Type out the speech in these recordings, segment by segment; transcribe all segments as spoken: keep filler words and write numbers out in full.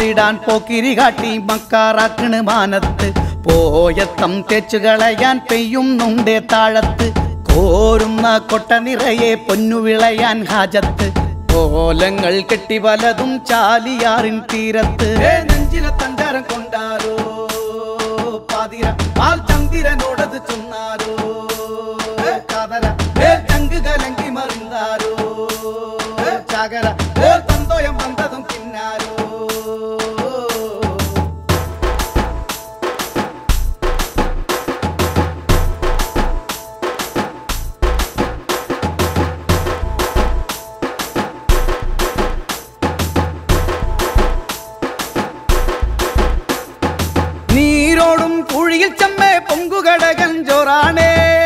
പോരിടാൻ പോക്കിരി കാട്ടി മക്കാറാക്കണ് മാനത്ത് പോയത്തം തേച്ചുകളയാൻ പെയ്യുന്നുണ്ടേ താഴത്ത് കോരുന്ന കൊട്ട നിറയെ പൊന്നു വിളയാൻ ഹാജത്ത് കോലങ്ങൾ കെട്ടി വലതും ചാലിയാറിൻ തീരത്ത് നെഞ്ചിലെ തഞ്ചാരം കൊണ്ടാരോ പാതിര പാൽ ചന്ദിരനോടത് ചൊന്നാരോ കാതര ചങ്ക് കലങ്കി മറിந்தாരോ ചാകര തന്തോയം വന്നതും പിന്നാരോ നീരോടും കുഴിയിൽ ചമ്മേ പൊങ്കുകടകൻ ജോറാണേ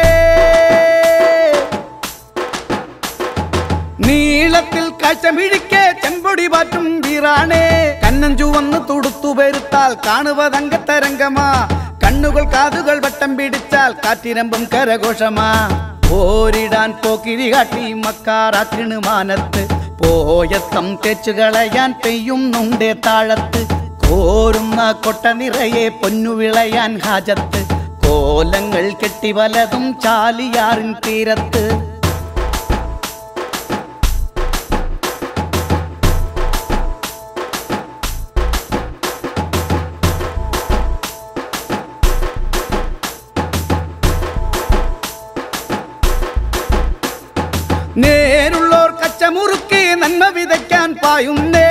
നീളത്തിൽ കാഴ്ചമിഴിക്കെ ചെമ്പൊടി പാറ്റും വീറാണേ കണ്ണഞ്ചു വന്ന് തുടുത്തു പെരുത്താൽ കാണുവതങ്കത്തരംഗമാ കണ്ണുകൾ കാതുകൾ വട്ടം പിടിച്ചാൽ കാറ്റിരമ്പും കരഘോഷമാ പോരിടാൻ പോക്കിരി കാട്ടി മക്കാറാക്കണ് മാനത്ത് പോയത്തം തേച്ചുകളയാൻ പെയ്യുന്നുണ്ടേ താഴത്ത് കോരുന്ന കൊട്ട നിറയെ പൊന്നു വിളയാൻ ഹാജത്ത് കോലങ്ങൾ കെട്ടി വലതും ചാലിയാറിൻ തീരത്ത് നേരുള്ളോർ കച്ചമുറുക്കി നന്മ വിതയ്ക്കാൻ പായുന്നേ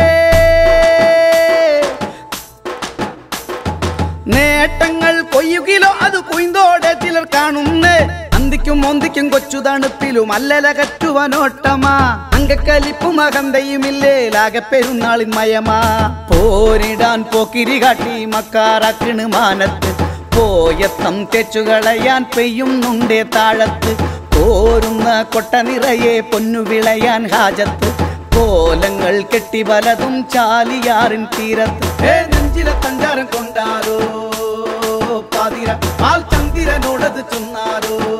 നേട്ടങ്ങൾ കൊയ്യുകിലോ അത് കൊയ്തോടെ ചിലർ കാണുന്നേ അന്തിക്കും ഒന്തിക്കും കൊച്ചു തണുപ്പിലും അല്ലല കറ്റുവനോട്ടമാ അങ്കക്കലിപ്പും അകന്തയുമില്ലേ ലാകെ പെരുന്നാളിൻ മയമാ പോരിടാൻ പോക്കിരി കാട്ടി മക്കാറാക്കണ് മാനത്ത് പോയത്തം തേച്ചുകളയാൻ പെയ്യുന്നുണ്ടേ താഴത്ത് കോരുന്ന കൊട്ട നിറയെ പൊന്നു വിളയാൻ ഹാജത്ത് കോലങ്ങൾ കെട്ടി വലതും ചാലിയാറിൻ തീരത്ത് നെഞ്ചിലെ തഞ്ചാരം കൊണ്ടാരോ പാതിര പാൽ ചന്ദിരനോടത് ചൊന്നാരോ